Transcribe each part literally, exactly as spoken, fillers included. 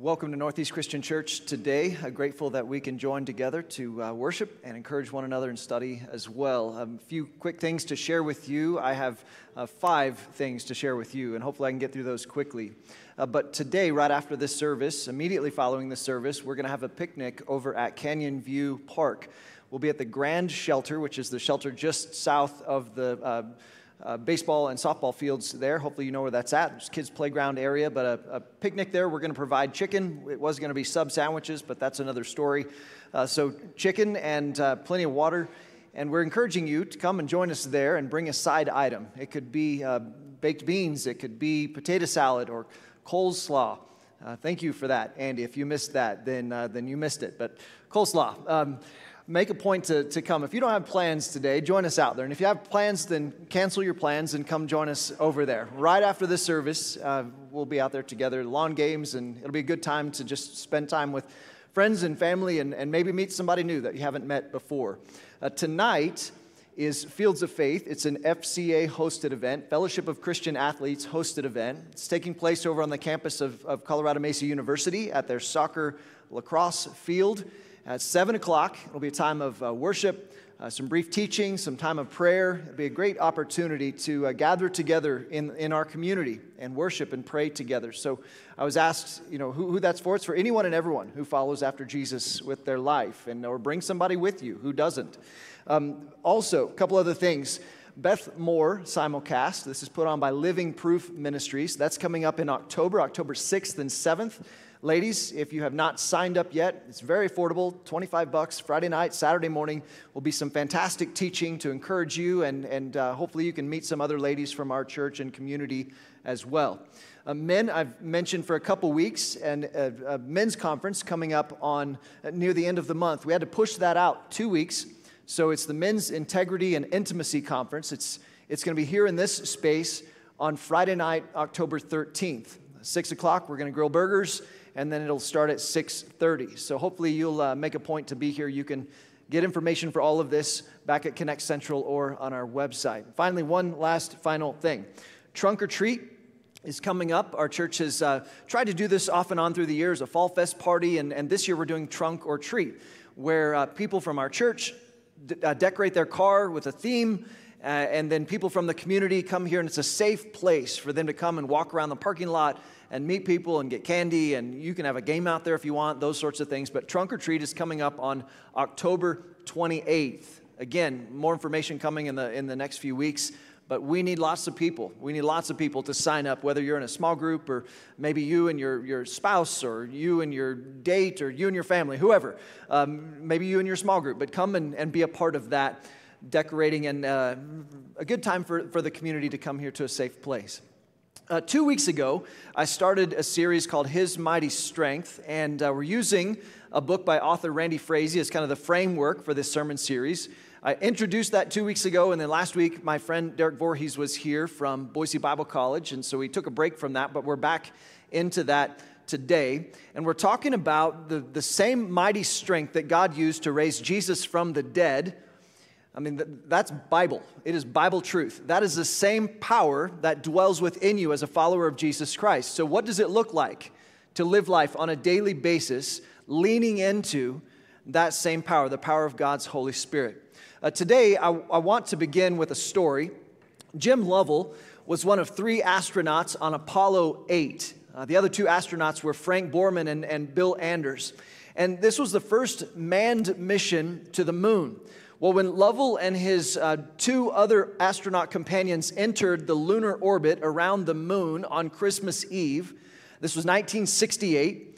Welcome to Northeast Christian Church today. I'm grateful that we can join together to uh, worship and encourage one another and study as well. Um, a few quick things to share with you. I have uh, five things to share with you, and hopefully I can get through those quickly. Uh, but today, right after this service, immediately following the service, we're going to have a picnic over at Canyon View Park. We'll be at the Grand Shelter, which is the shelter just south of the uh, Uh, baseball and softball fields there. Hopefully you know where that's at. There's kids' playground area, but a, a picnic there. We're going to provide chicken. It was going to be sub sandwiches, but that's another story. Uh, so chicken and uh, plenty of water. And we're encouraging you to come and join us there and bring a side item. It could be uh, baked beans. It could be potato salad or coleslaw. Uh, thank you for that, Andy. If you missed that, then uh, then you missed it. But coleslaw. Um, Make a point to, to come. If you don't have plans today, join us out there. And if you have plans, then cancel your plans and come join us over there. Right after this service, uh, we'll be out there together, lawn games, and it'll be a good time to just spend time with friends and family and, and maybe meet somebody new that you haven't met before. Uh, tonight is Fields of Faith. It's an F C A-hosted event, Fellowship of Christian Athletes hosted event. It's taking place over on the campus of, of Colorado Mesa University at their soccer lacrosse field. At seven o'clock, it'll be a time of uh, worship, uh, some brief teaching, some time of prayer. It'll be a great opportunity to uh, gather together in, in our community and worship and pray together. So I was asked, you know, who, who that's for. It's for anyone and everyone who follows after Jesus with their life, and or bring somebody with you who doesn't. Um, also, a couple other things. Beth Moore simulcast. This is put on by Living Proof Ministries. That's coming up in October, October sixth and seventh. Ladies, if you have not signed up yet, it's very affordable, twenty-five bucks, Friday night, Saturday morning. Will be some fantastic teaching to encourage you, and, and uh, hopefully you can meet some other ladies from our church and community as well. Uh, men, I've mentioned for a couple weeks, and a, a men's conference coming up on uh, near the end of the month. We had to push that out two weeks, so it's the Men's Integrity and Intimacy Conference. It's, it's going to be here in this space on Friday night, October thirteenth. six o'clock, we're going to grill burgers, and then it'll start at six thirty. So hopefully you'll uh, make a point to be here. You can get information for all of this back at Connect Central or on our website. Finally, one last final thing. Trunk or Treat is coming up. Our church has uh, tried to do this off and on through the years, a Fall Fest party, and, and this year we're doing Trunk or Treat, where uh, people from our church d- uh, decorate their car with a theme, uh, and then people from the community come here, and it's a safe place for them to come and walk around the parking lot and meet people and get candy, and you can have a game out there if you want, those sorts of things. But Trunk or Treat is coming up on October twenty-eighth. Again, more information coming in the in the next few weeks, but we need lots of people. We need lots of people to sign up, whether you're in a small group or maybe you and your, your spouse or you and your date or you and your family, whoever. Um, maybe you and your small group, but come and, and be a part of that decorating, and uh, a good time for, for the community to come here to a safe place. Uh, two weeks ago, I started a series called His Mighty Strength, and uh, we're using a book by author Randy Frazee as kind of the framework for this sermon series. I introduced that two weeks ago, and then last week, my friend Derek Voorhees was here from Boise Bible College, and so we took a break from that, but we're back into that today, and we're talking about the, the same mighty strength that God used to raise Jesus from the dead. I mean, that's Bible. It is Bible truth. That is the same power that dwells within you as a follower of Jesus Christ. So what does it look like to live life on a daily basis, leaning into that same power, the power of God's Holy Spirit? Uh, today, I, I want to begin with a story. Jim Lovell was one of three astronauts on Apollo eight. Uh, the other two astronauts were Frank Borman and, and Bill Anders. And this was the first manned mission to the moon. Well, when Lovell and his uh, two other astronaut companions entered the lunar orbit around the moon on Christmas Eve, this was nineteen sixty-eight.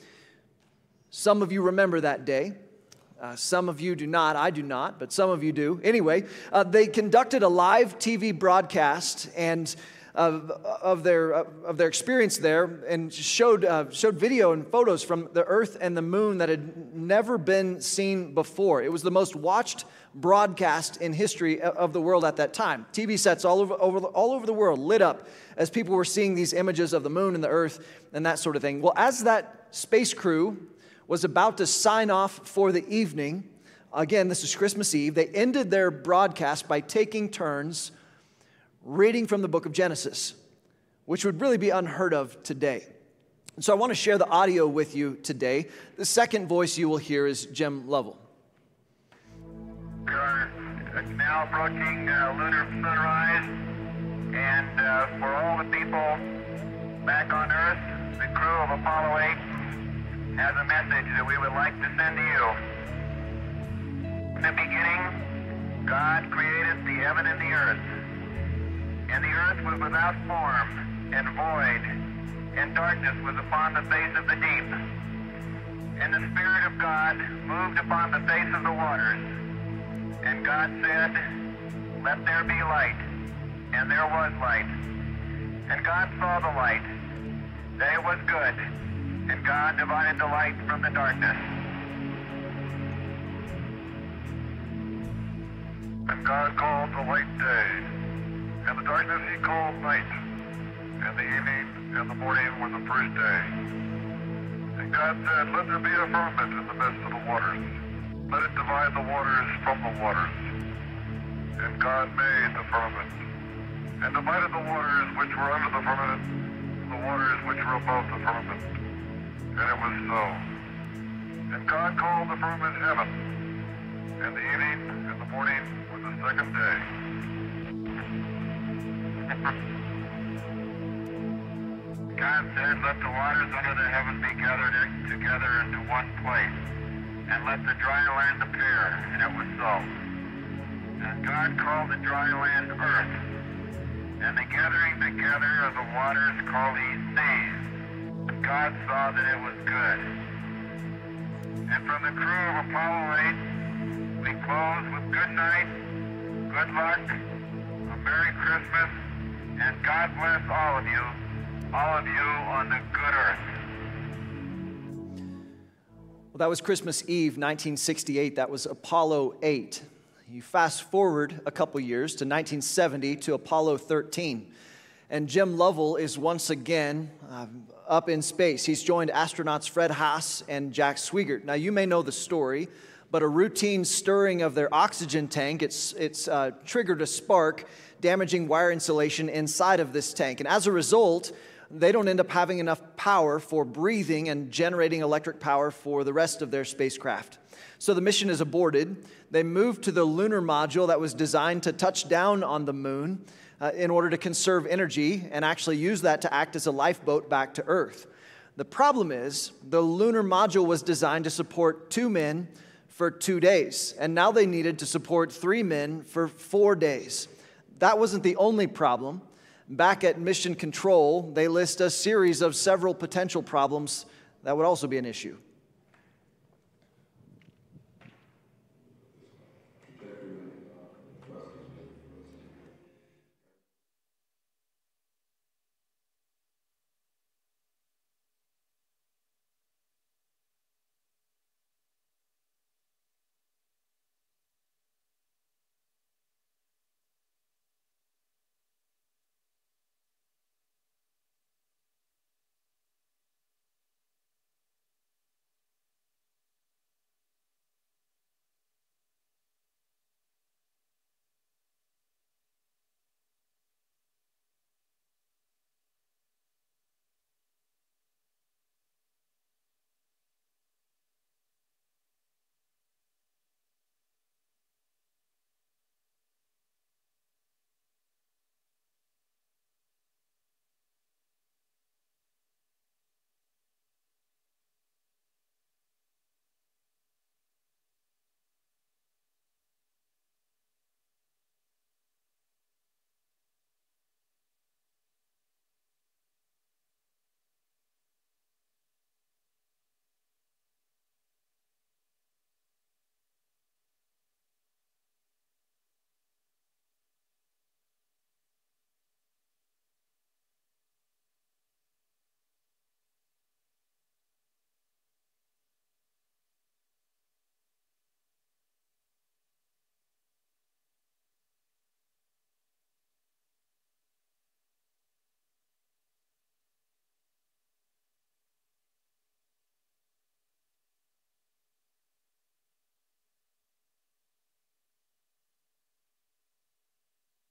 Some of you remember that day. Uh, some of you do not. I do not, but some of you do. Anyway, uh, they conducted a live T V broadcast and of, of their of their experience there, and showed uh, showed video and photos from the Earth and the Moon that had never been seen before. It was the most watched broadcast in history of the world at that time. T V sets all over, over all over the world lit up as people were seeing these images of the Moon and the Earth and that sort of thing. Well, as that space crew was about to sign off for the evening, again, this is Christmas Eve, they ended their broadcast by taking turns reading from the book of Genesis, which would really be unheard of today. And so I want to share the audio with you today. The second voice you will hear is Jim Lovell. We are now approaching uh, lunar sunrise, and uh, for all the people back on Earth, the crew of Apollo eight has a message that we would like to send to you. In the beginning, God created the heaven and the earth, and the earth was without form and void, and darkness was upon the face of the deep. And the Spirit of God moved upon the face of the waters. And God said, "Let there be light." And there was light. And God saw the light, that it was good. And God divided the light from the darkness. And God called the light day, and the darkness he called night. And the evening and the morning were the first day. And God said, "Let there be a firmament in the midst of the waters. Let it divide the waters from the waters." And God made the firmament, and divided the waters which were under the firmament from the waters which were above the firmament. And it was so. And God called the firmament heaven. And the evening and the morning were the second day. God said, "Let the waters under the heaven be gathered in, together into one place, and let the dry land appear." And it was so. And God called the dry land earth, and the gathering together of the waters called he seas. And God saw that it was good. And from the crew of Apollo eight, we close with good night, good luck, a Merry Christmas, and God bless all of you. All of you on the good earth. Well, that was Christmas Eve, nineteen sixty-eight. That was Apollo eight. You fast forward a couple years to nineteen seventy to Apollo thirteen. And Jim Lovell is once again um, up in space. He's joined astronauts Fred Haas and Jack Swigert. Now, you may know the story, but a routine stirring of their oxygen tank, it's, it's uh, triggered a spark, damaging wire insulation inside of this tank. And as a result, they don't end up having enough power for breathing and generating electric power for the rest of their spacecraft. So the mission is aborted. They move to the lunar module that was designed to touch down on the moon uh, in order to conserve energy and actually use that to act as a lifeboat back to Earth. The problem is the lunar module was designed to support two men for two days, and now they needed to support three men for four days. That wasn't the only problem. Back at Mission Control, they list a series of several potential problems that would also be an issue.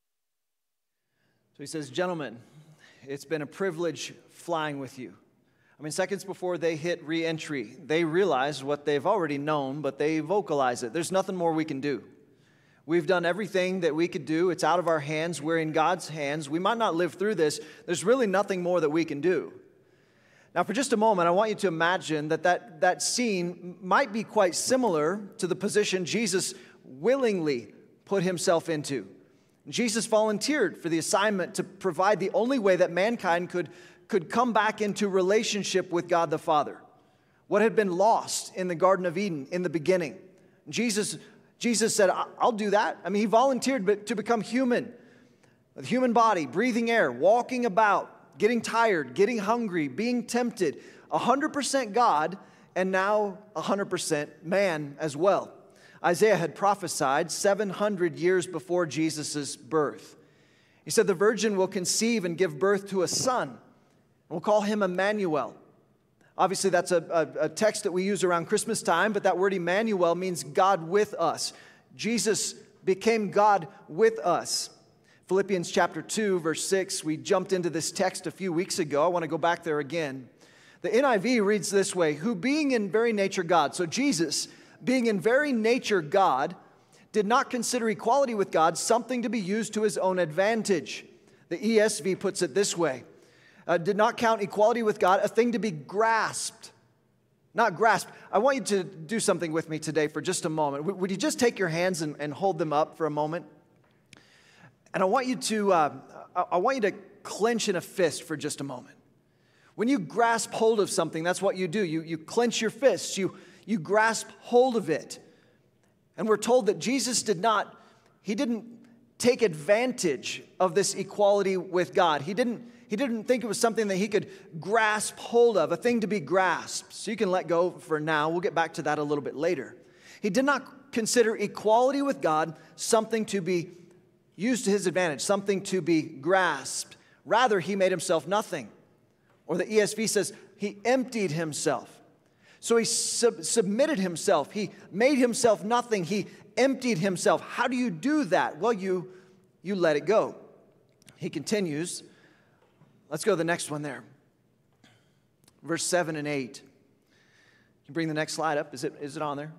So he says, "Gentlemen, it's been a privilege flying with you. I mean, seconds before they hit re-entry, they realize what they've already known, but they vocalize it. There's nothing more we can do. We've done everything that we could do. It's out of our hands. We're in God's hands. We might not live through this. There's really nothing more that we can do. Now, for just a moment, I want you to imagine that that, that scene might be quite similar to the position Jesus willingly put himself into. Jesus volunteered for the assignment to provide the only way that mankind could, could come back into relationship with God the Father. What had been lost in the Garden of Eden in the beginning. Jesus Jesus said, I'll do that. I mean, he volunteered to become human, a human body, breathing air, walking about, getting tired, getting hungry, being tempted, one hundred percent God, and now one hundred percent man as well. Isaiah had prophesied seven hundred years before Jesus' birth. He said, the virgin will conceive and give birth to a son. We'll call him Emmanuel. Obviously, that's a, a, a text that we use around Christmas time, but that word Emmanuel means God with us. Jesus became God with us. Philippians chapter two, verse six, we jumped into this text a few weeks ago. I want to go back there again. The N I V reads this way, who being in very nature God. So Jesus, being in very nature God, did not consider equality with God something to be used to his own advantage. The E S V puts it this way. Uh, did not count equality with God a thing to be grasped. Not grasped. I want you to do something with me today for just a moment. W- would you just take your hands and, and hold them up for a moment? And I want you to, uh, I, I want you to clench in a fist for just a moment. When you grasp hold of something, that's what you do. You, you clench your fists. You, you grasp hold of it. And we're told that Jesus did not, he didn't take advantage of this equality with God. He didn't He didn't think it was something that he could grasp hold of, a thing to be grasped. So you can let go for now. We'll get back to that a little bit later. He did not consider equality with God something to be used to his advantage, something to be grasped. Rather, he made himself nothing. Or the E S V says, he emptied himself. So he sub- submitted himself. He made himself nothing. He emptied himself. How do you do that? Well, you, you let it go. He continues. Let's go to the next one there. Verse seven and eight. Can you bring the next slide up? Is it, is it on there?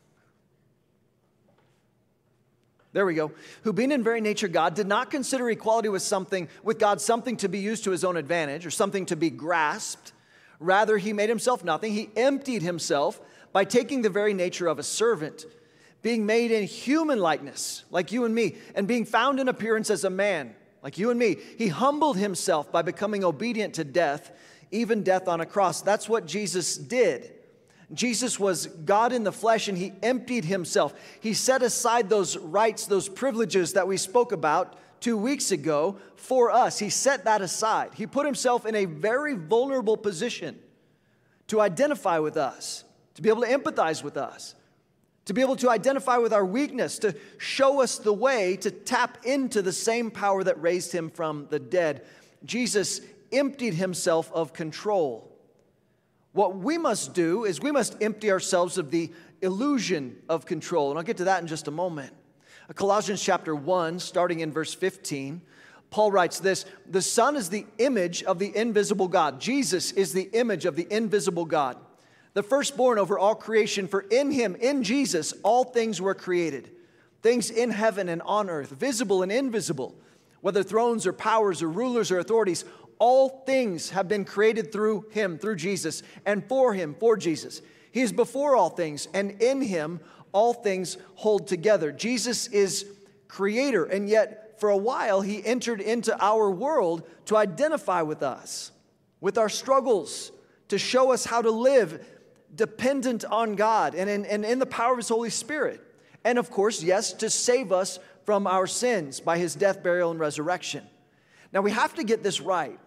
There we go. Who being in very nature God did not consider equality with something, with God something to be used to his own advantage or something to be grasped. Rather, he made himself nothing. He emptied himself by taking the very nature of a servant, being made in human likeness, like you and me, and being found in appearance as a man, like you and me. He humbled himself by becoming obedient to death, even death on a cross. That's what Jesus did. Jesus was God in the flesh, and he emptied himself. He set aside those rights, those privileges that we spoke about two weeks ago for us. He set that aside. He put himself in a very vulnerable position to identify with us, to be able to empathize with us, to be able to identify with our weakness, to show us the way to tap into the same power that raised him from the dead. Jesus emptied himself of control. What we must do is we must empty ourselves of the illusion of control. And I'll get to that in just a moment. Colossians chapter one, starting in verse fifteen, Paul writes this, the Son is the image of the invisible God. Jesus is the image of the invisible God, the firstborn over all creation, for in him, in Jesus, all things were created, things in heaven and on earth, visible and invisible, whether thrones or powers or rulers or authorities, all things have been created through him, through Jesus, and for him, for Jesus. He is before all things, and in him all things hold together. Jesus is creator, and yet for a while he entered into our world to identify with us, with our struggles, to show us how to live dependent on God and in, and in the power of his Holy Spirit. And of course, yes, to save us from our sins by his death, burial, and resurrection. Now we have to get this right.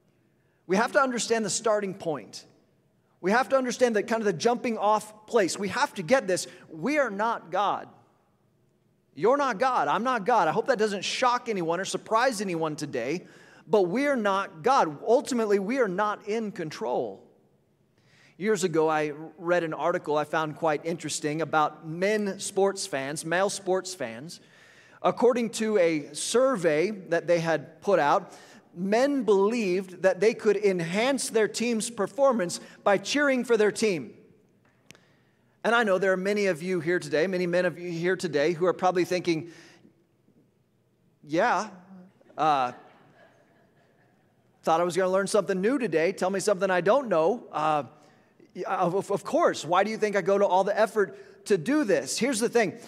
We have to understand the starting point. We have to understand the kind of the jumping off place. We have to get this. We are not God. You're not God. I'm not God. I hope that doesn't shock anyone or surprise anyone today, but we are not God. Ultimately, we are not in control. Years ago, I read an article I found quite interesting about men sports fans, male sports fans. According to a survey that they had put out, men believed that they could enhance their team's performance by cheering for their team. And I know there are many of you here today, many men of you here today who are probably thinking, yeah, uh, thought I was going to learn something new today. Tell me something I don't know. Uh, of, of course, why do you think I go to all the effort to do this? Here's the thing.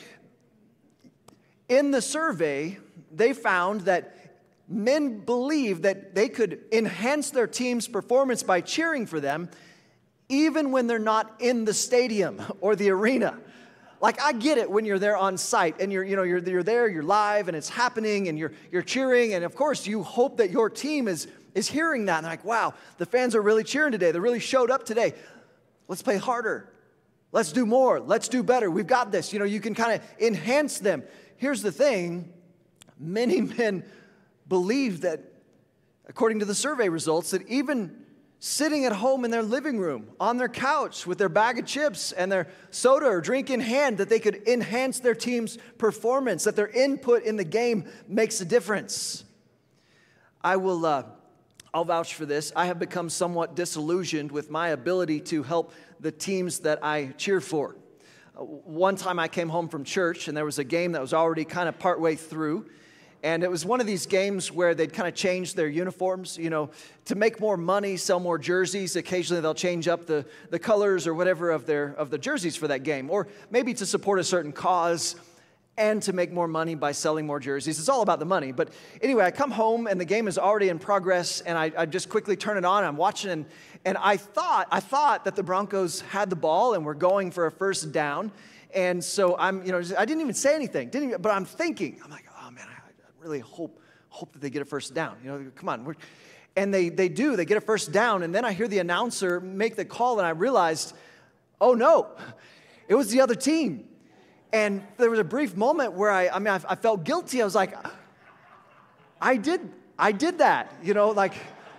In the survey, they found that men believe that they could enhance their team's performance by cheering for them, even when they're not in the stadium or the arena. Like, I get it when you're there on site and you're, you know, you're, you're there, you're live and it's happening and you're, you're cheering. And of course, you hope that your team is, is hearing that. And like, wow, the fans are really cheering today. They really showed up today. Let's play harder. Let's do more. Let's do better. We've got this. You know, you can kind of enhance them. Here's the thing. Many men believe that, according to the survey results, that even sitting at home in their living room, on their couch with their bag of chips and their soda or drink in hand, that they could enhance their team's performance, that their input in the game makes a difference. I will, uh, I'll vouch for this. I have become somewhat disillusioned with my ability to help the teams that I cheer for. Uh, one time I came home from church and there was a game that was already kind of partway through. And it was one of these games where they'd kind of change their uniforms, you know, to make more money, sell more jerseys. Occasionally they'll change up the, the colors or whatever of their of the jerseys for that game. Or maybe to support a certain cause and to make more money by selling more jerseys. It's all about the money. But anyway, I come home and the game is already in progress and I, I just quickly turn it on. I'm watching and, and I thought I thought that the Broncos had the ball and were going for a first down. And so I'm, you know, I didn't even say anything, didn't even, but I'm thinking, I'm like, really hope hope that they get a first down. You know, come on. We're, and they they do. They get a first down. And then I hear the announcer make the call, and I realized, oh, no, it was the other team. And there was a brief moment where I, I mean, I, I felt guilty. I was like, I did, I did that. You know, like,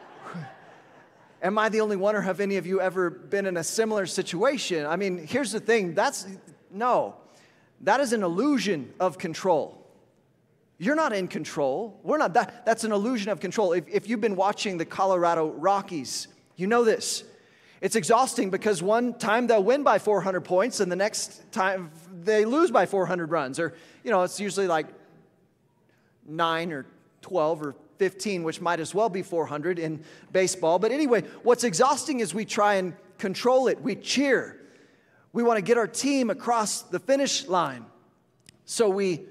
am I the only one, or have any of you ever been in a similar situation? I mean, here's the thing. That's, no, that is an illusion of control. You're not in control. We're not. That, that's an illusion of control. If, if you've been watching the Colorado Rockies, you know this. It's exhausting because one time they'll win by four hundred points and the next time they lose by four hundred runs. Or, you know, it's usually like nine or twelve or fifteen, which might as well be four hundred in baseball. But anyway, what's exhausting is we try and control it. We cheer. We want to get our team across the finish line. So we...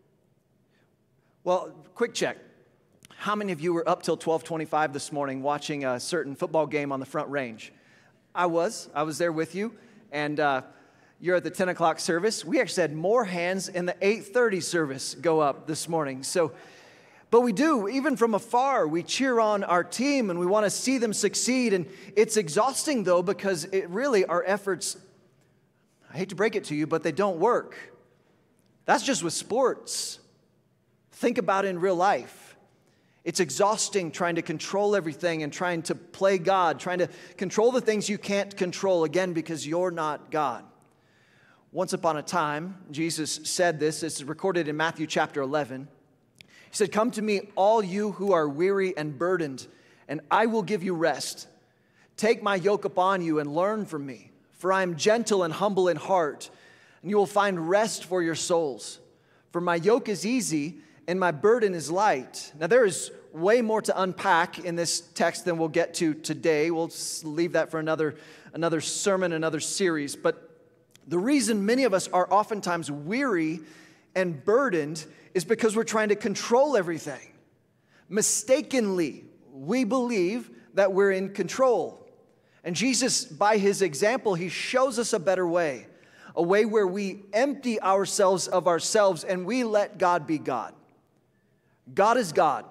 Well, quick check. How many of you were up till twelve twenty-five this morning watching a certain football game on the Front Range? I was. I was there with you. And uh, you're at the ten o'clock service. We actually had more hands in the eight thirty service go up this morning. So, but we do. Even from afar, we cheer on our team and we want to see them succeed. And it's exhausting, though, because it really, our efforts, I hate to break it to you, but they don't work. That's just with sports. Think about it in real life. It's exhausting trying to control everything and trying to play God, trying to control the things you can't control, again, because you're not God. Once upon a time, Jesus said this. It's recorded in Matthew chapter eleven. He said, "Come to me, all you who are weary and burdened, and I will give you rest. Take my yoke upon you and learn from me, for I am gentle and humble in heart, and you will find rest for your souls. For my yoke is easy and my burden is light." Now, there is way more to unpack in this text than we'll get to today. We'll leave that for another, another sermon, another series. But the reason many of us are oftentimes weary and burdened is because we're trying to control everything. Mistakenly, we believe that we're in control. And Jesus, by his example, he shows us a better way, a way where we empty ourselves of ourselves and we let God be God. God is God.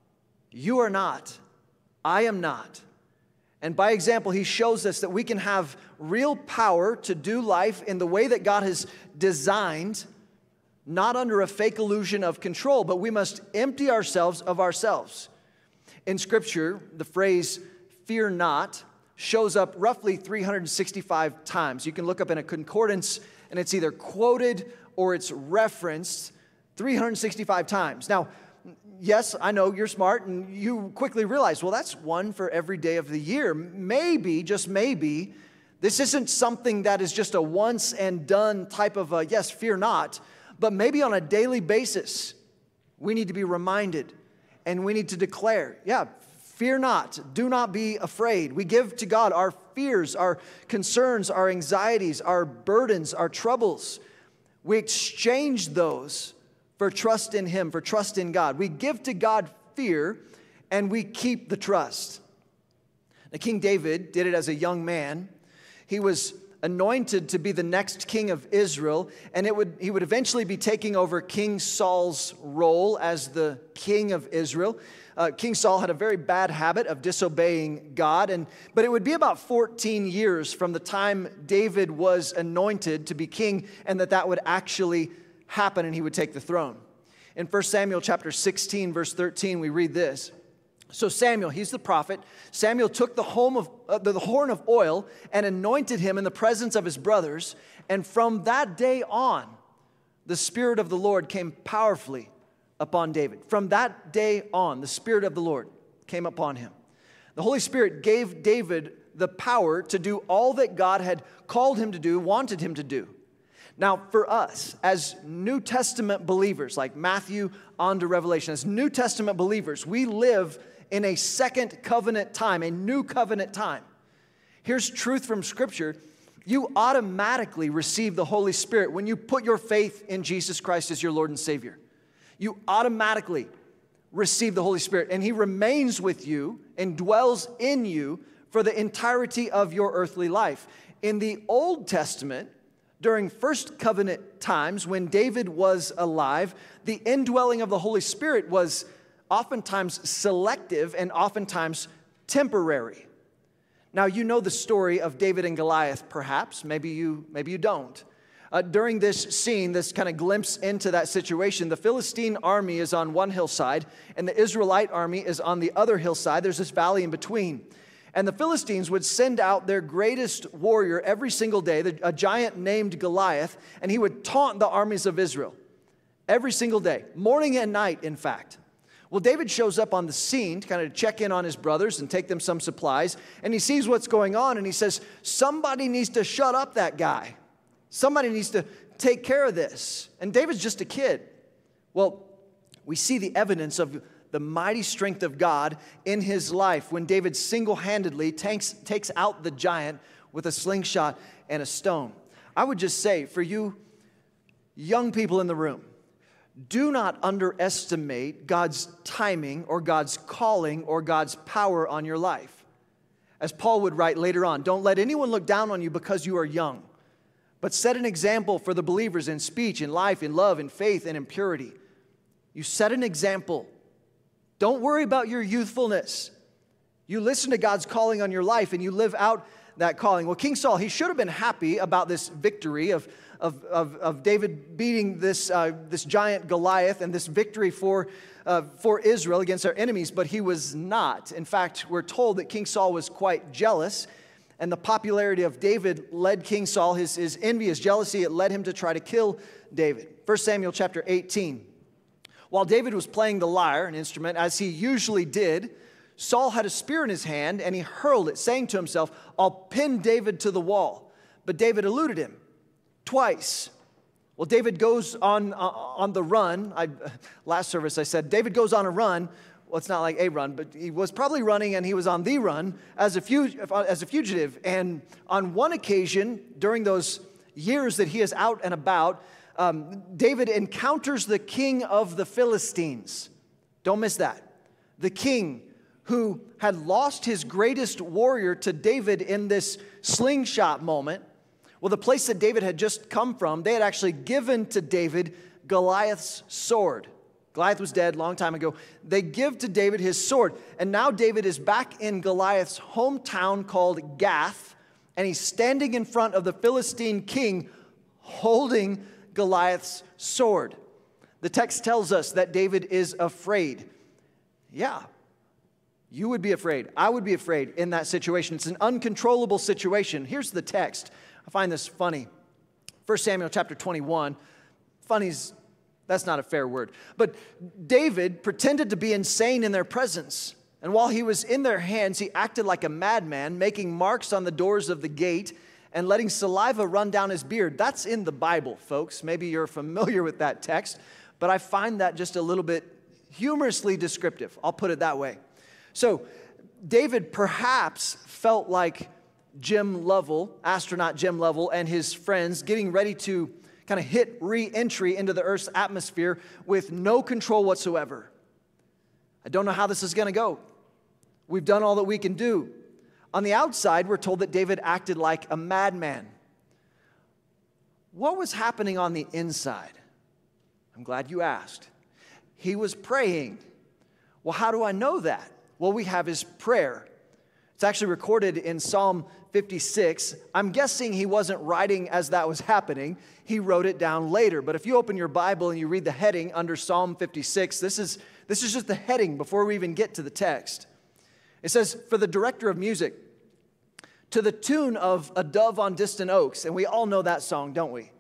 You are not. I am not. And by example, he shows us that we can have real power to do life in the way that God has designed, not under a fake illusion of control, but we must empty ourselves of ourselves. In Scripture, the phrase "fear not" shows up roughly three hundred sixty-five times. You can look up in a concordance, and it's either quoted or it's referenced three hundred sixty-five times. Now, yes, I know you're smart, and you quickly realize, well, that's one for every day of the year. Maybe, just maybe, this isn't something that is just a once and done type of a, yes, fear not, but maybe on a daily basis, we need to be reminded and we need to declare, yeah, fear not, do not be afraid. We give to God our fears, our concerns, our anxieties, our burdens, our troubles. We exchange those for trust in Him, for trust in God. We give to God fear and we keep the trust. Now, King David did it as a young man. He was anointed to be the next king of Israel, and it would he would eventually be taking over King Saul's role as the king of Israel. Uh, King Saul had a very bad habit of disobeying God, and but it would be about fourteen years from the time David was anointed to be king, and that that would actually happen, and he would take the throne. In First Samuel chapter sixteen, verse thirteen, we read this. So Samuel, he's the prophet, Samuel took the, home of, uh, the horn of oil and anointed him in the presence of his brothers. And from that day on, the Spirit of the Lord came powerfully upon David. From that day on, the Spirit of the Lord came upon him. The Holy Spirit gave David the power to do all that God had called him to do, wanted him to do. Now, for us, as New Testament believers, like Matthew on to Revelation, as New Testament believers, we live in a second covenant time, a new covenant time. Here's truth from Scripture. You automatically receive the Holy Spirit when you put your faith in Jesus Christ as your Lord and Savior. You automatically receive the Holy Spirit, and He remains with you and dwells in you for the entirety of your earthly life. In the Old Testament, during first covenant times, when David was alive, the indwelling of the Holy Spirit was oftentimes selective and oftentimes temporary. Now, you know the story of David and Goliath, perhaps. Maybe you, maybe you don't. Uh, during this scene, this kind of glimpse into that situation, the Philistine army is on one hillside and the Israelite army is on the other hillside. There's this valley in between. And the Philistines would send out their greatest warrior every single day, a giant named Goliath, and he would taunt the armies of Israel every single day, morning and night, in fact. Well, David shows up on the scene to kind of check in on his brothers and take them some supplies, and he sees what's going on, and he says, somebody needs to shut up that guy. Somebody needs to take care of this. And David's just a kid. Well, we see the evidence of the mighty strength of God in his life when David single-handedly takes, takes out the giant with a slingshot and a stone. I would just say, for you young people in the room, do not underestimate God's timing or God's calling or God's power on your life. As Paul would write later on, don't let anyone look down on you because you are young, but set an example for the believers in speech, in life, in love, in faith, and in purity. You set an example. Don't worry about your youthfulness. You listen to God's calling on your life and you live out that calling. Well, King Saul, he should have been happy about this victory of, of, of, of David beating this, uh, this giant Goliath and this victory for, uh, for Israel against their enemies, but he was not. In fact, we're told that King Saul was quite jealous, and the popularity of David led King Saul, his, his envy, his jealousy, it led him to try to kill David. First Samuel chapter eighteen. While David was playing the lyre, an instrument, as he usually did, Saul had a spear in his hand, and he hurled it, saying to himself, I'll pin David to the wall. But David eluded him twice. Well, David goes on, uh, on the run. I, last service I said, David goes on a run. Well, it's not like a run, but he was probably running, and he was on the run as a, fug- as a fugitive. And on one occasion, during those years that he is out and about, um, David encounters the king of the Philistines. Don't miss that. The king who had lost his greatest warrior to David in this slingshot moment. Well, the place that David had just come from, they had actually given to David Goliath's sword. Goliath was dead a long time ago. They give to David his sword. And now David is back in Goliath's hometown called Gath, and he's standing in front of the Philistine king holding Goliath's sword. The text tells us that David is afraid. Yeah. You would be afraid. I would be afraid in that situation. It's an uncontrollable situation. Here's the text. I find this funny. First Samuel chapter twenty-one. Funny's That's not a fair word. But David pretended to be insane in their presence. And while he was in their hands, he acted like a madman, making marks on the doors of the gate and letting saliva run down his beard. That's in the Bible, folks. Maybe you're familiar with that text, but I find that just a little bit humorously descriptive. I'll put it that way. So David perhaps felt like Jim Lovell, astronaut Jim Lovell, and his friends getting ready to kind of hit re-entry into the Earth's atmosphere with no control whatsoever. I don't know how this is going to go. We've done all that we can do. On the outside, we're told that David acted like a madman. What was happening on the inside? I'm glad you asked. He was praying. Well, how do I know that? Well, we have his prayer. It's actually recorded in Psalm fifty-six. I'm guessing he wasn't writing as that was happening. He wrote it down later. But if you open your Bible and you read the heading under Psalm fifty-six, this is, this is just the heading before we even get to the text. It says, for the director of music, to the tune of A Dove on Distant Oaks. And we all know that song, don't we?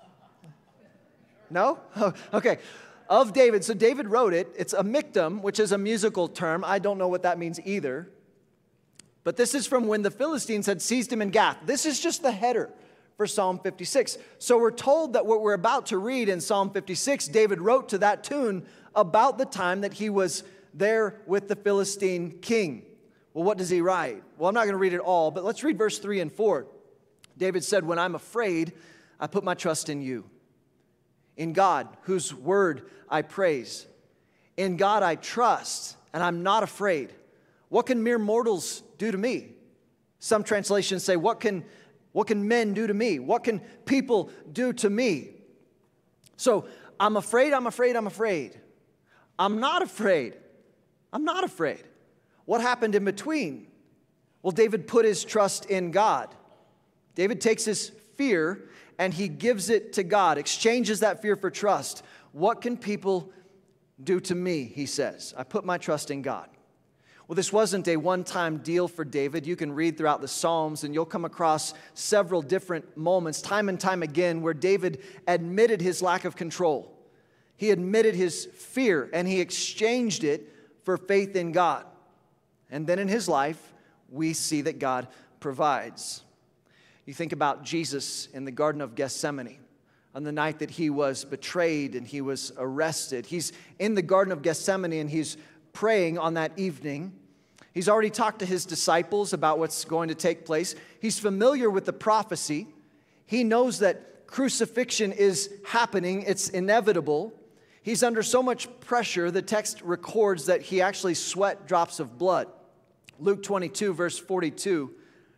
No? Oh, okay. Of David. So David wrote it. It's a miktam, which is a musical term. I don't know what that means either. But this is from when the Philistines had seized him in Gath. This is just the header for Psalm fifty-six. So we're told that what we're about to read in Psalm fifty-six, David wrote to that tune about the time that he was there with the Philistine king. Well, what does he write? Well, I'm not going to read it all, but let's read verse three and four. David said, when I'm afraid, I put my trust in you. In God, whose word I praise. In God I trust, and I'm not afraid. What can mere mortals do to me? Some translations say, what can, what can men do to me? What can people do to me? So, I'm afraid, I'm afraid, I'm afraid. I'm not afraid. I'm not afraid. What happened in between? Well, David put his trust in God. David takes his fear and he gives it to God, exchanges that fear for trust. What can people do to me, he says. I put my trust in God. Well, this wasn't a one-time deal for David. You can read throughout the Psalms and you'll come across several different moments, time and time again, where David admitted his lack of control. He admitted his fear and he exchanged it for faith in God. And then in his life, we see that God provides. You think about Jesus in the Garden of Gethsemane on the night that he was betrayed and he was arrested. He's in the Garden of Gethsemane and he's praying on that evening. He's already talked to his disciples about what's going to take place. He's familiar with the prophecy. He knows that crucifixion is happening. It's inevitable. He's under so much pressure, the text records that he actually sweat drops of blood. Luke twenty-two, verse forty-two.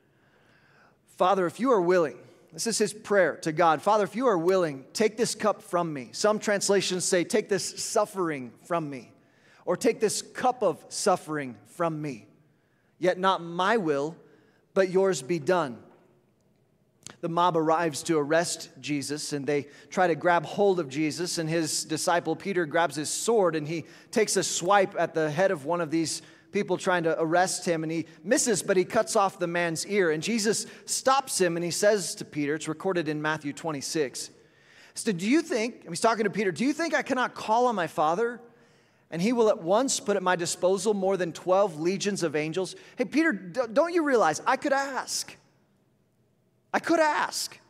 Father, if you are willing, this is his prayer to God. Father, if you are willing, take this cup from me. Some translations say, take this suffering from me. Or take this cup of suffering from me. Yet not my will, but yours be done. The mob arrives to arrest Jesus, and they try to grab hold of Jesus, and his disciple Peter grabs his sword, and he takes a swipe at the head of one of these people trying to arrest him, and he misses, but he cuts off the man's ear, and Jesus stops him, and he says to Peter, it's recorded in Matthew twenty-six, so do you think, and he's talking to Peter, do you think I cannot call on my Father, and he will at once put at my disposal more than twelve legions of angels? Hey, Peter, don't you realize I could ask? I could ask.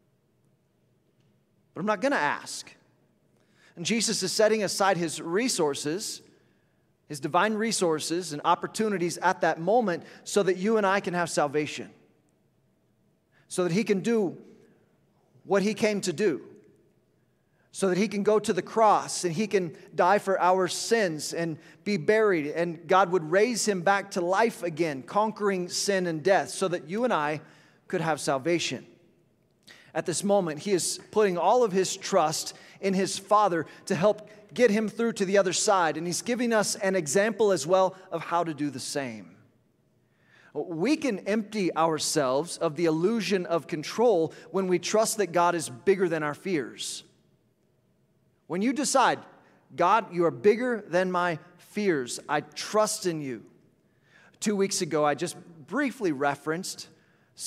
But I'm not going to ask. And Jesus is setting aside his resources, his divine resources and opportunities at that moment so that you and I can have salvation. So that he can do what he came to do. So that he can go to the cross and he can die for our sins and be buried. And God would raise him back to life again, conquering sin and death, so that you and I could have salvation. At this moment, he is putting all of his trust in his Father to help get him through to the other side. And he's giving us an example as well of how to do the same. We can empty ourselves of the illusion of control when we trust that God is bigger than our fears. When you decide, God, you are bigger than my fears. I trust in you. Two weeks ago, I just briefly referenced some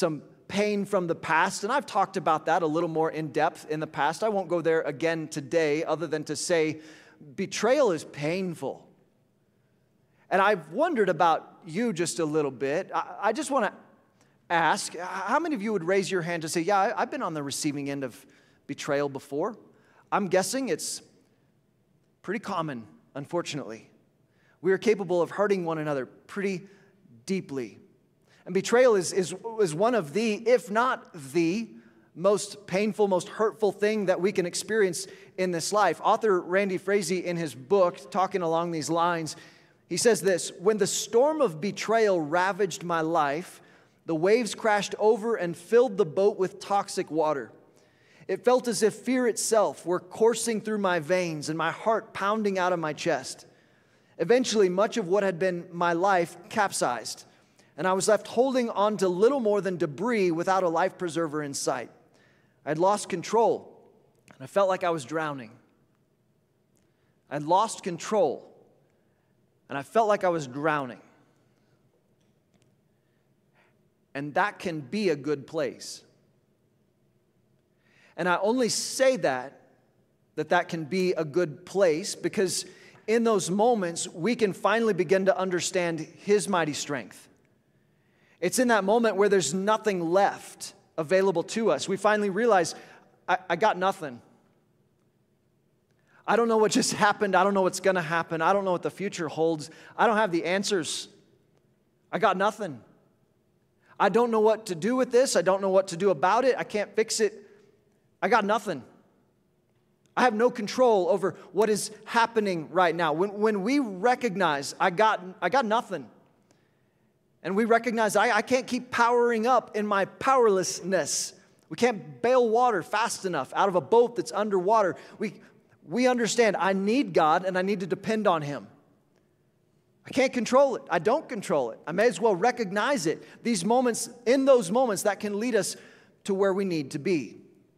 pain from the past, and I've talked about that a little more in depth in the past. I won't go there again today other than to say betrayal is painful. And I've wondered about you just a little bit. I, I just want to ask, how many of you would raise your hand to say, yeah, I, I've been on the receiving end of betrayal before? I'm guessing it's pretty common, unfortunately. We are capable of hurting one another pretty deeply. And betrayal is, is, is one of the, if not the, most painful, most hurtful thing that we can experience in this life. Author Randy Frazee, in his book, talking along these lines, he says this: when the storm of betrayal ravaged my life, the waves crashed over and filled the boat with toxic water. It felt as if fear itself were coursing through my veins and my heart pounding out of my chest. Eventually, much of what had been my life capsized, and I was left holding on to little more than debris without a life preserver in sight. I'd lost control, and I felt like I was drowning. I'd lost control, and I felt like I was drowning. And that can be a good place. And I only say that, that that can be a good place, because in those moments, we can finally begin to understand His mighty strength. It's in that moment where there's nothing left available to us. We finally realize, I, I got nothing. I don't know what just happened. I don't know what's going to happen. I don't know what the future holds. I don't have the answers. I got nothing. I don't know what to do with this. I don't know what to do about it. I can't fix it. I got nothing. I have no control over what is happening right now. When, when we recognize I got, I got nothing, and we recognize I, I can't keep powering up in my powerlessness. We can't bail water fast enough out of a boat that's underwater. We, we understand I need God and I need to depend on Him. I can't control it. I don't control it. I may as well recognize it. These moments, in those moments, that can lead us to where we need to be.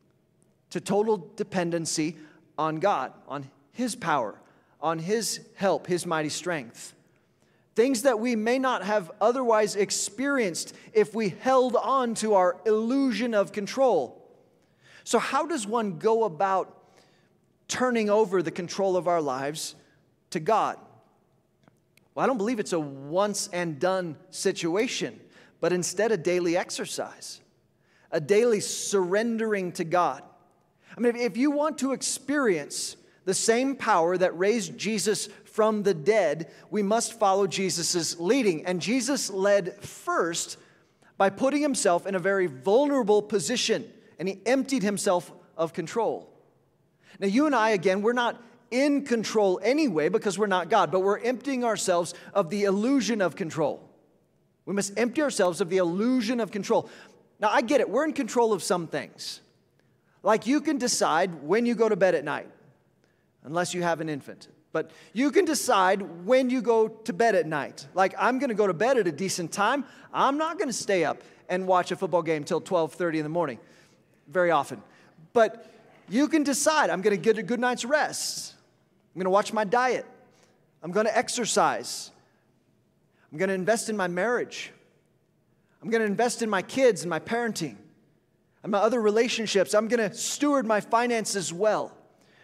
To total dependency on God, on His power, on His help, His mighty strength. Things that we may not have otherwise experienced if we held on to our illusion of control. So how does one go about turning over the control of our lives to God? Well, I don't believe it's a once and done situation, but instead a daily exercise, a daily surrendering to God. I mean, if you want to experience the same power that raised Jesus from the dead, we must follow Jesus' leading. And Jesus led first by putting Himself in a very vulnerable position, and He emptied Himself of control. Now, you and I, again, we're not in control anyway because we're not God, but we're emptying ourselves of the illusion of control. We must empty ourselves of the illusion of control. Now, I get it. We're in control of some things. Like you can decide when you go to bed at night, unless you have an infant. But you can decide when you go to bed at night. Like, I'm going to go to bed at a decent time. I'm not going to stay up and watch a football game till twelve thirty in the morning very often. But you can decide, I'm going to get a good night's rest. I'm going to watch my diet. I'm going to exercise. I'm going to invest in my marriage. I'm going to invest in my kids and my parenting and my other relationships. I'm going to steward my finances well.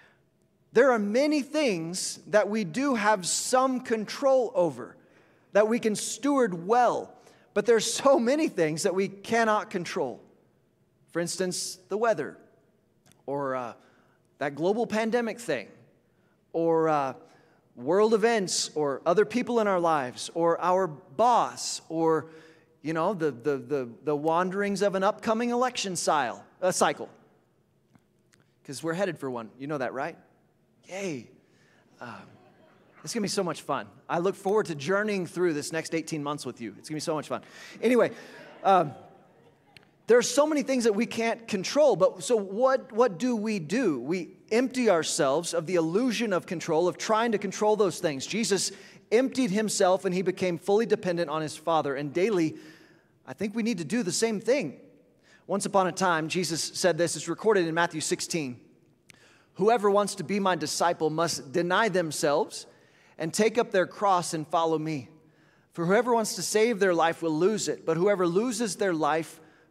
There are many things that we do have some control over, that we can steward well, but there's so many things that we cannot control. For instance, the weather, or uh, that global pandemic thing, or uh, world events, or other people in our lives, or our boss, or you know the the the, the wanderings of an upcoming election cycle, uh, cycle. Because we're headed for one. You know that, right? Yay. Uh, it's going to be so much fun. I look forward to journeying through this next eighteen months with you. It's going to be so much fun. Anyway, um, there are so many things that we can't control, but so what, what do we do? We empty ourselves of the illusion of control, of trying to control those things. Jesus emptied Himself and He became fully dependent on His Father. And daily, I think we need to do the same thing. Once upon a time, Jesus said this. It's recorded in Matthew sixteen. Whoever wants to be my disciple must deny themselves and take up their cross and follow me. For whoever wants to save their life will lose it, but whoever loses their life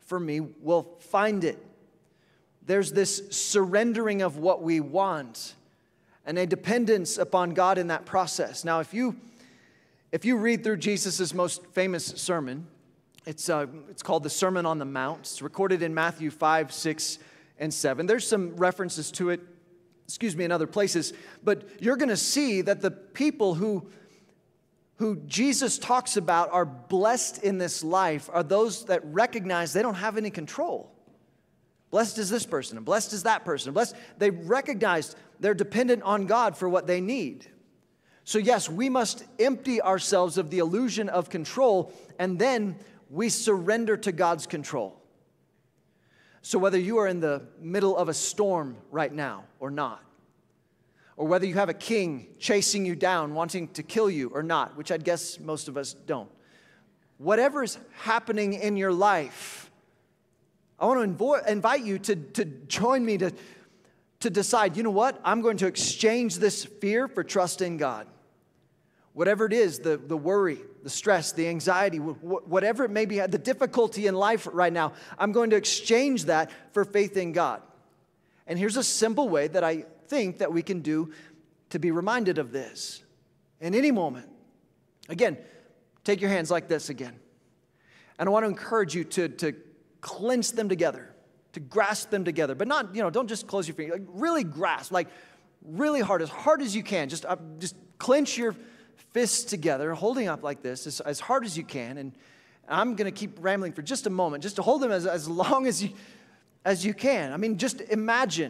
for me will find it. There's this surrendering of what we want and a dependence upon God in that process. Now, if you if you read through Jesus' most famous sermon, it's uh, it's called the Sermon on the Mount. It's recorded in Matthew five, six, and seven. There's some references to it, excuse me, in other places, but you're going to see that the people who who Jesus talks about are blessed in this life are those that recognize they don't have any control. Blessed is this person, and blessed is that person. Blessed, they recognize they're dependent on God for what they need. So yes, we must empty ourselves of the illusion of control, and then we surrender to God's control. So whether you are in the middle of a storm right now or not, or whether you have a king chasing you down, wanting to kill you or not, which I'd guess most of us don't, whatever is happening in your life, I want to invo- invite you to, to join me to, to decide, you know what? I'm going to exchange this fear for trust in God. Whatever it is, the, the worry, the stress, the anxiety, wh- whatever it may be, the difficulty in life right now, I'm going to exchange that for faith in God. And here's a simple way that I think that we can do to be reminded of this in any moment. Again, take your hands like this again. And I want to encourage you to, to clench them together, to grasp them together. But not, you know, don't just close your fingers. Like really grasp, like really hard, as hard as you can. Just, uh, just clench your fists together, holding up like this as, as hard as you can. And I'm going to keep rambling for just a moment, just to hold them as, as long as you, as you can. I mean, just imagine.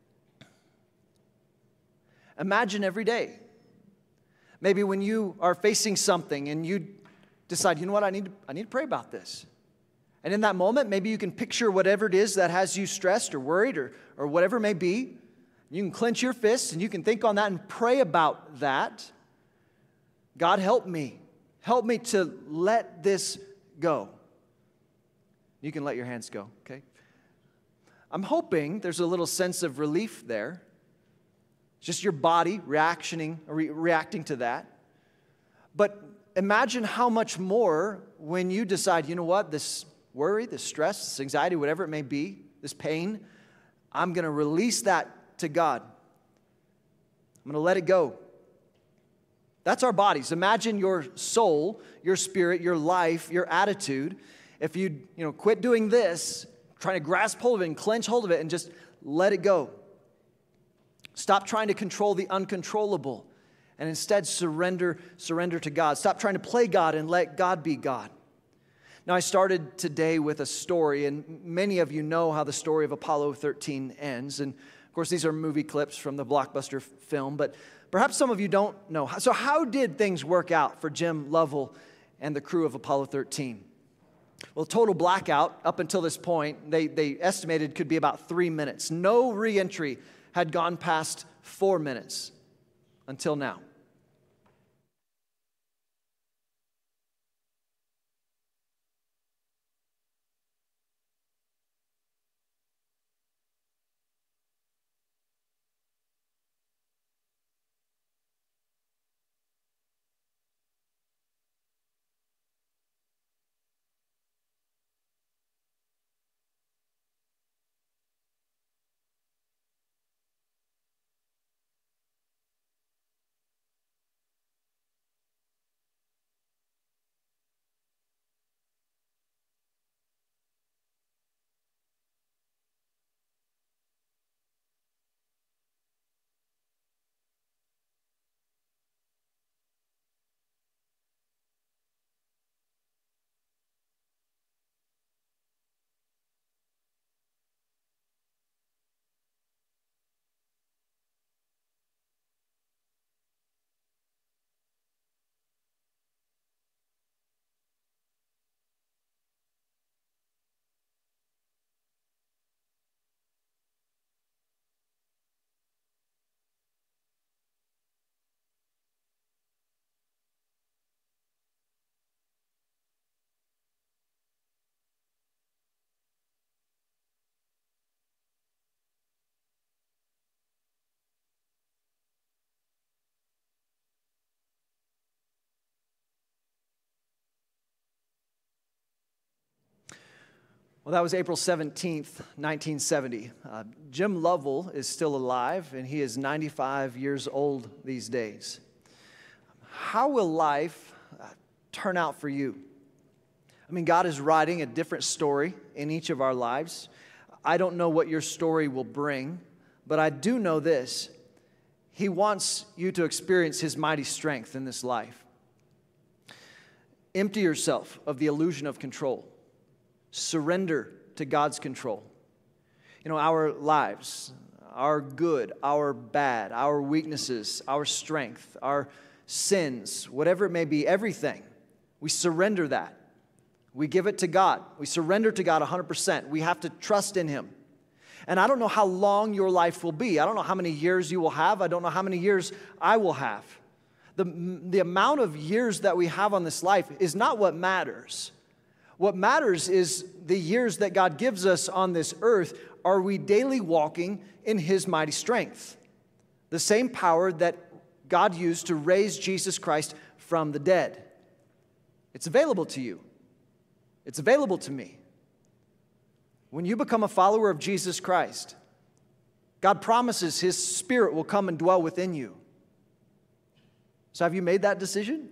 Imagine every day. Maybe when you are facing something and you decide, you know what, I need to, I need to pray about this. And in that moment, maybe you can picture whatever it is that has you stressed or worried or, or whatever it may be. You can clench your fists and you can think on that and pray about that. God, help me. Help me to let this go. You can let your hands go, okay? I'm hoping there's a little sense of relief there. Just your body reactioning, re- reacting to that. But imagine how much more when you decide, you know what, this worry, this stress, this anxiety, whatever it may be, this pain, I'm going to release that to God. I'm going to let it go. That's our bodies. Imagine your soul, your spirit, your life, your attitude. If you, you know, quit doing this, trying to grasp hold of it and clench hold of it and just let it go. Stop trying to control the uncontrollable and instead surrender, surrender to God. Stop trying to play God and let God be God. Now, I started today with a story, and many of you know how the story of Apollo thirteen ends. And, of course, these are movie clips from the blockbuster film, but perhaps some of you don't know. So how did things work out for Jim Lovell and the crew of Apollo thirteen? Well, total blackout up until this point, they, they estimated could be about three minutes. No re-entry had gone past four minutes until now. Well, that was April seventeenth, nineteen seventy. Uh, Jim Lovell is still alive, and he is ninety-five years old these days. How will life uh, turn out for you? I mean, God is writing a different story in each of our lives. I don't know what your story will bring, but I do know this. He wants you to experience His mighty strength in this life. Empty yourself of the illusion of control. Surrender to God's control. You know, our lives, our good, our bad, our weaknesses, our strength, our sins, whatever it may be, everything, we surrender that. We give it to God. We surrender to God one hundred percent. We have to trust in Him. And I don't know how long your life will be. I don't know how many years you will have. I don't know how many years I will have. The, the amount of years that we have on this life is not what matters. What matters is the years that God gives us on this earth. Are we daily walking in His mighty strength? The same power that God used to raise Jesus Christ from the dead. It's available to you. It's available to me. When you become a follower of Jesus Christ, God promises His Spirit will come and dwell within you. So have you made that decision?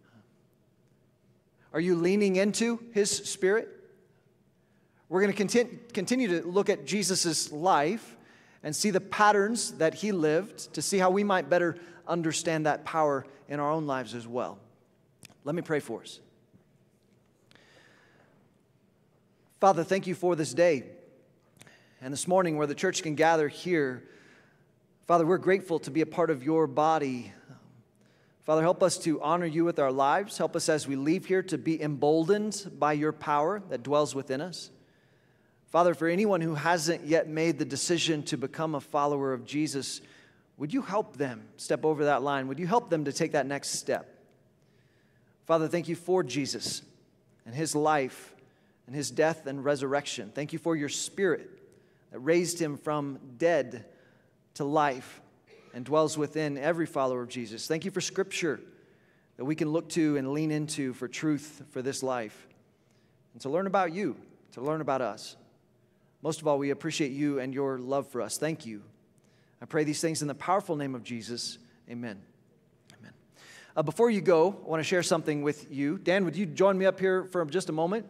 Are you leaning into His Spirit? We're going to continue, continue to look at Jesus' life and see the patterns that He lived to see how we might better understand that power in our own lives as well. Let me pray for us. Father, thank You for this day and this morning where the church can gather here. Father, we're grateful to be a part of Your body. Father, help us to honor You with our lives. Help us as we leave here to be emboldened by Your power that dwells within us. Father, for anyone who hasn't yet made the decision to become a follower of Jesus, would You help them step over that line? Would You help them to take that next step? Father, thank You for Jesus and His life and His death and resurrection. Thank You for Your Spirit that raised Him from dead to life and dwells within every follower of Jesus. Thank You for Scripture that we can look to and lean into for truth for this life and to learn about You, to learn about us. Most of all, we appreciate You and Your love for us. Thank You. I pray these things in the powerful name of Jesus. Amen. Amen. Uh, before you go, I want to share something with you. Dan, would you join me up here for just a moment?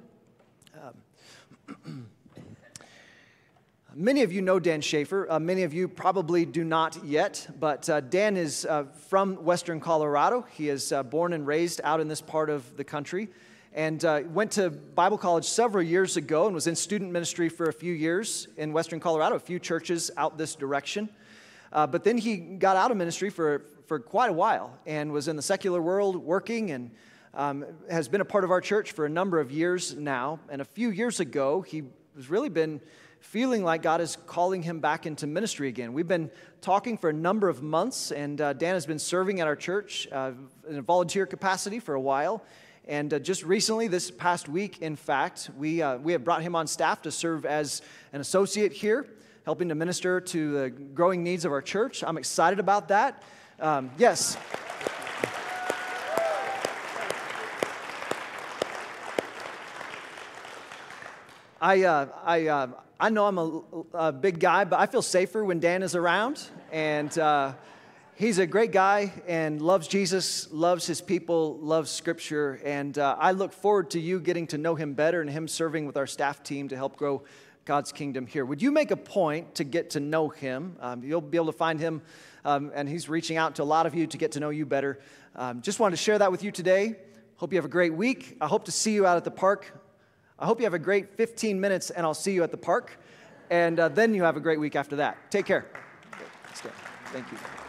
Um, Many of you know Dan Schaefer. Uh, many of you probably do not yet, but uh, Dan is uh, from Western Colorado. He is uh, born and raised out in this part of the country and uh, went to Bible college several years ago and was in student ministry for a few years in Western Colorado, a few churches out this direction. Uh, but then he got out of ministry for, for quite a while and was in the secular world working and um, has been a part of our church for a number of years now. And a few years ago, he has really been feeling like God is calling him back into ministry again. We've been talking for a number of months, and uh, Dan has been serving at our church uh, in a volunteer capacity for a while. And uh, just recently, this past week, in fact, we uh, we have brought him on staff to serve as an associate here, helping to minister to the growing needs of our church. I'm excited about that. Um, yes. I uh, I. Uh, I know I'm a, a big guy, but I feel safer when Dan is around, and uh, he's a great guy and loves Jesus, loves His people, loves Scripture, and uh, I look forward to you getting to know him better and him serving with our staff team to help grow God's kingdom here. Would you make a point to get to know him? Um, you'll be able to find him, um, and he's reaching out to a lot of you to get to know you better. Um, just wanted to share that with you today. Hope you have a great week. I hope to see you out at the park. I hope you have a great fifteen minutes, and I'll see you at the park. And uh, then you have a great week after that. Take care. Thank you.